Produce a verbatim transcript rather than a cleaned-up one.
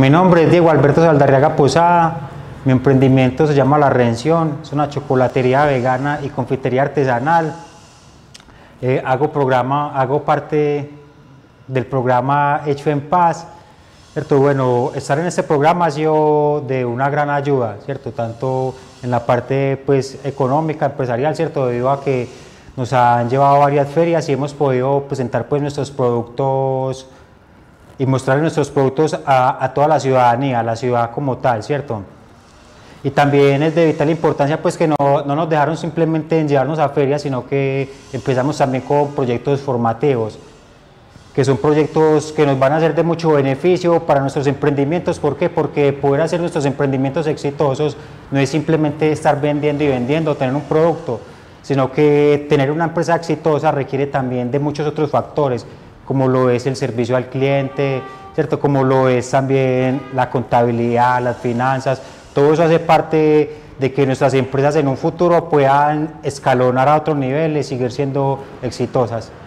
Mi nombre es Diego Alberto Saldarriaga Posada, mi emprendimiento se llama La Redención, es una chocolatería vegana y confitería artesanal. Eh, hago, programa, hago parte del programa Hecho en Paz, ¿cierto? Bueno, estar en este programa ha sido de una gran ayuda, ¿cierto? Tanto en la parte pues, económica, empresarial, ¿cierto? Debido a que nos han llevado a varias ferias y hemos podido presentar pues, nuestros productos y mostrar nuestros productos a, a toda la ciudadanía, a la ciudad como tal, ¿cierto? Y también es de vital importancia pues que no, no nos dejaron simplemente en llevarnos a ferias, sino que empezamos también con proyectos formativos, que son proyectos que nos van a ser de mucho beneficio para nuestros emprendimientos. ¿Por qué? Porque poder hacer nuestros emprendimientos exitosos no es simplemente estar vendiendo y vendiendo, tener un producto, sino que tener una empresa exitosa requiere también de muchos otros factores, como lo es el servicio al cliente, ¿cierto? Como lo es también la contabilidad, las finanzas. Todo eso hace parte de que nuestras empresas en un futuro puedan escalonar a otros niveles y seguir siendo exitosas.